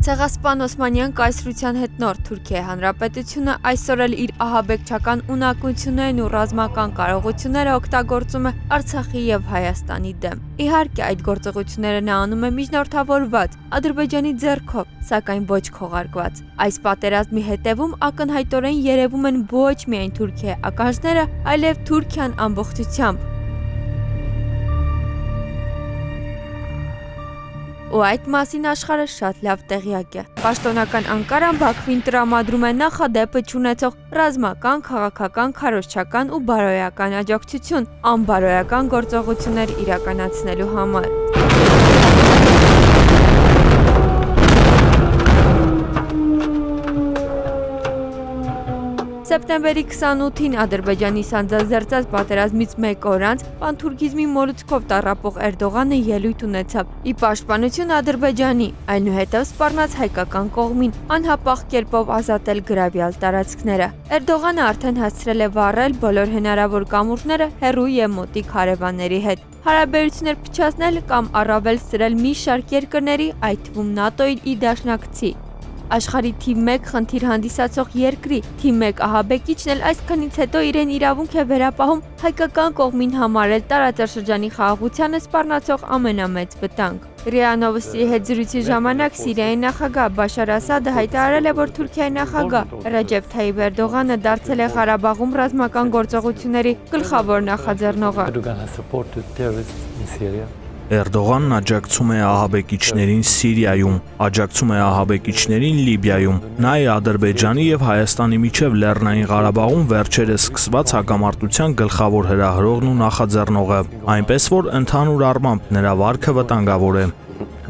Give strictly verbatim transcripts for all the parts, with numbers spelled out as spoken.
Ցեղասպան Օսմանյան կայսրության հետնորդ Թուրքիայի Հանրապետությունը այսօր էլ իր ահաբեկչական ունակություններն ու ռազմական կարողությունները օգտագործում է Արցախի եւ Հայաստանի դեմ։ Իհարկե, այդ գործողությունները նա անում է միջնորդավորված Ադրբեջանի ձեռքով, սակայն ոչ քողարկված։ Այս պատերազմի հետևում ակնհայտորեն երևում են ոչ միայն Թուրքիայի ականջները, այլև Թուրքիան ամբողջությամբ։ Ու այդ մասին աշխարհը շատ լավ տեղյակ է։ Պաշտոնական Անկարան Բաքվին տրամադրում է նախադեպը չունեցող ռազմական, քաղաքական, քարոզչական ու բարոյական աջակցություն անբարոյական գործողություններ իրականացնելու համար։ Սեպտեմբերի քսանութին Ադրբեջանի սանձազերծած պատերազմից մեկ օր անց պանթուրքիզմի մոլուցքով տառապող Էրդողանը ելույթ ունեցավ ի պաշտպանություն Ադրբեջանի, այնուհետև սպառնաց հայկական կողմին անհապաղ կերպով ազատել գրավյալ տարածքները։ Էրդողանը արդեն հասցրել է վառել բոլոր հնարավոր կամուրջները հեռու և մոտիկ հարևանների հետ, հարաբերություններ փչացնել կամ առավել սրել մի շարք երկրների, այդ թվում ՆԱՏՕ-ի իր դաշնակցի։ Աշխարհի թիվ մեկ խնդիր հանդիսացող երկրի թիվ մեկ ահաբեկիչն էլ այսքանից հետո իրեն իրավունք է վերապահում հայկական կողմին համարել տարածաշրջանի խաղաղությանը սպառնացող ամենամեծ վտանգ։ ՌԻԱ Նովոստիի հետ զրույցի ժամանակ Սիրիայի նախագահ Բաշար Ասադը հայտարարել է, որ Թուրքիայի նախագահ Ռեջեփ Թայիփ Էրդողանը դարձել է Ղարաբաղում ռազմական գործողությունների գլխավոր նախաձեռնողը։ Էրդողանն աջակցում է ահաբեկիչներին Սիրիայում, աջակցում է ահաբեկիչներին Լիբիայում, նա է Ադրբեջանի և Հայաստանի միջև Լեռնային Ղարաբաղում վերջերս սկսված հակամարտության գլխավոր հրահրողն ու նախաձեռնողը, այնպես որ ընդհանուր առմամբ նրա վարքը վտանգավոր է։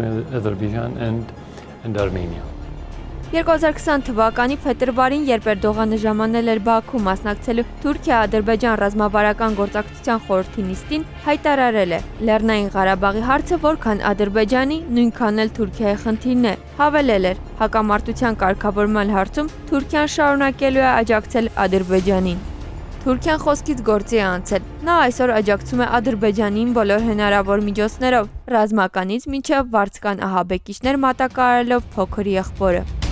երկու հազար քսան թվականի փետրվարին, երբ Էրդողանը ժամանել էր Բաքու մասնակցելու Թուրքիա-Ադրբեջան ռազմավարական գործակցության խորհրդի նիստին, հայտարարել է. Լեռնային Ղարաբաղի հարցը որքան Ադրբեջանի, նույնքան էլ Թուրքիայի խնդիրն է, հավելել էր. հակամարտության կարգավորման հարցում Թուրքիան շարունակելու է աջակցել Ադրբեջանին։ Թուրքիան խոսքից գործի է անցել։ Նա այսօր աջակցում է Ադրբեջանին բոլոր հնարավոր միջոցներով, ռազմականից մինչև վարձկան ահաբեկիչներ մատակարարելով փոքր եղբորը։